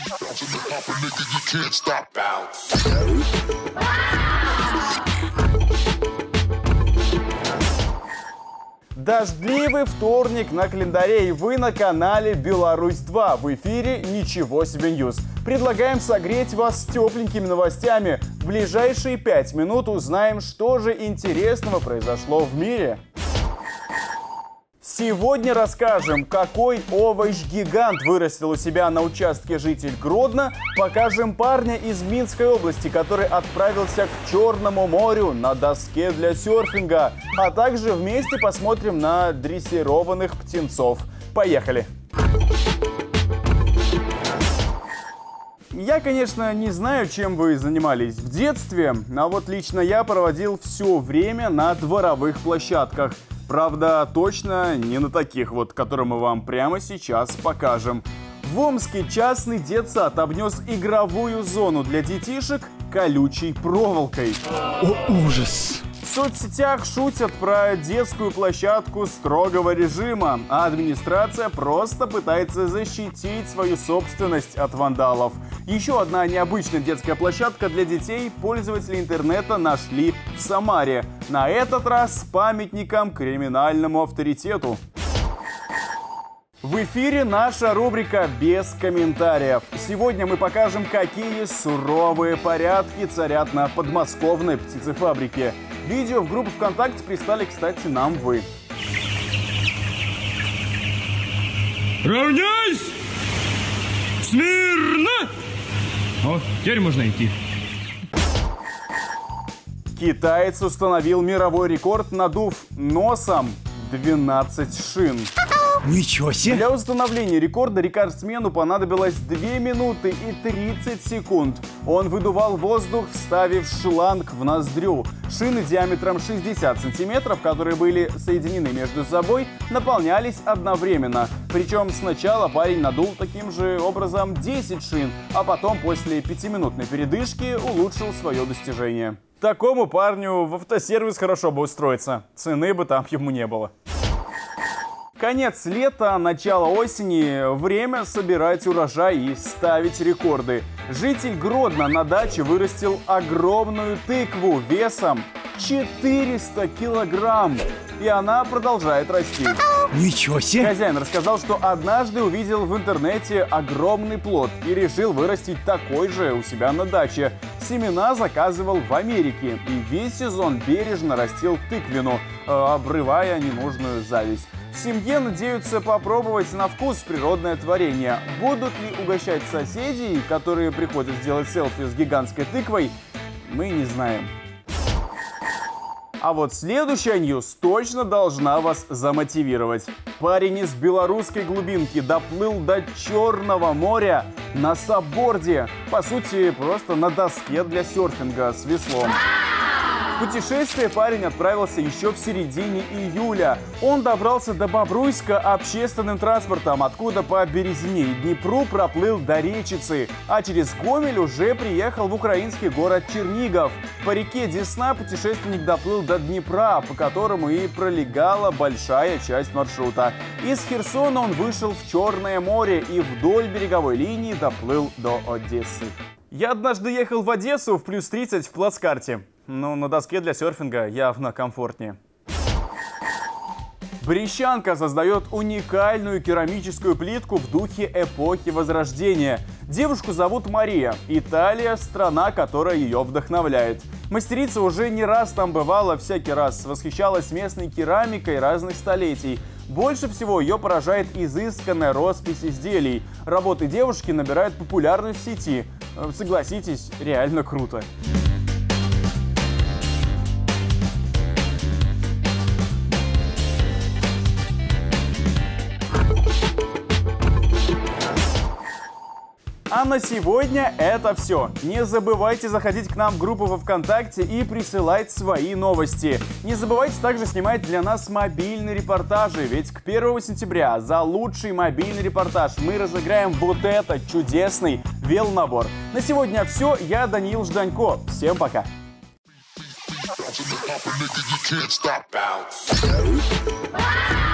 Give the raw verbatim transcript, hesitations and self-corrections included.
Дождливый вторник на календаре, и вы на канале Беларусь два. В эфире «Ничего себе Ньюс». Предлагаем согреть вас тепленькими новостями. В ближайшие пять минут узнаем, что же интересного произошло в мире. Сегодня расскажем, какой овощ-гигант вырастил у себя на участке житель Гродно. Покажем парня из Минской области, который отправился к Черному морю на доске для серфинга. А также вместе посмотрим на дрессированных птенцов. Поехали! Я, конечно, не знаю, чем вы занимались в детстве, а вот лично я проводил все время на дворовых площадках. Правда, точно не на таких вот, которые мы вам прямо сейчас покажем. В Омске частный детсад обнес игровую зону для детишек колючей проволокой. О, ужас! В соцсетях шутят про детскую площадку строгого режима, а администрация просто пытается защитить свою собственность от вандалов. Еще одна необычная детская площадка для детей пользователи интернета нашли в Самаре. На этот раз с памятником криминальному авторитету. В эфире наша рубрика «Без комментариев». Сегодня мы покажем, какие суровые порядки царят на подмосковной птицефабрике. Видео в группу ВКонтакте прислали, кстати, нам вы. Равняйсь! Смирно! О, теперь можно идти. Китаец установил мировой рекорд, надув носом двенадцать шин. Ничего себе! Для установления рекорда рекордсмену понадобилось две минуты и тридцать секунд. Он выдувал воздух, вставив шланг в ноздрю. Шины диаметром шестьдесят сантиметров, которые были соединены между собой, наполнялись одновременно. Причем сначала парень надул таким же образом десять шин, а потом после пятиминутной передышки улучшил свое достижение. Такому парню в автосервис хорошо бы устроиться. Цены бы там ему не было. Конец лета, начало осени – время собирать урожай и ставить рекорды. Житель Гродно на даче вырастил огромную тыкву весом четыреста килограмм. И она продолжает расти. Ничего себе! Хозяин рассказал, что однажды увидел в интернете огромный плод и решил вырастить такой же у себя на даче. Семена заказывал в Америке и весь сезон бережно растил тыквину, обрывая ненужную зависть. В семье надеются попробовать на вкус природное творение. Будут ли угощать соседей, которые приходят сделать селфи с гигантской тыквой, мы не знаем. А вот следующая ньюс точно должна вас замотивировать. Парень из белорусской глубинки доплыл до Черного моря на сабборде. По сути, просто на доске для серфинга с веслом. В путешествие парень отправился еще в середине июля. Он добрался до Бобруйска общественным транспортом, откуда по Березине и Днепру проплыл до Речицы, а через Гомель уже приехал в украинский город Чернигов. По реке Десна путешественник доплыл до Днепра, по которому и пролегала большая часть маршрута. Из Херсона он вышел в Черное море и вдоль береговой линии доплыл до Одессы. Я однажды ехал в Одессу в плюс тридцать в плацкарте. Но на доске для серфинга явно комфортнее. Брещанка создает уникальную керамическую плитку в духе эпохи Возрождения. Девушку зовут Мария. Италия – страна, которая ее вдохновляет. Мастерица уже не раз там бывала, всякий раз восхищалась местной керамикой разных столетий. Больше всего ее поражает изысканная роспись изделий. Работы девушки набирают популярность в сети. Согласитесь, реально круто. А на сегодня это все. Не забывайте заходить к нам в группу во ВКонтакте и присылать свои новости. Не забывайте также снимать для нас мобильные репортажи, ведь к первому сентября за лучший мобильный репортаж мы разыграем вот этот чудесный велонабор. На сегодня все. Я Даниил Жданько. Всем пока. Ah!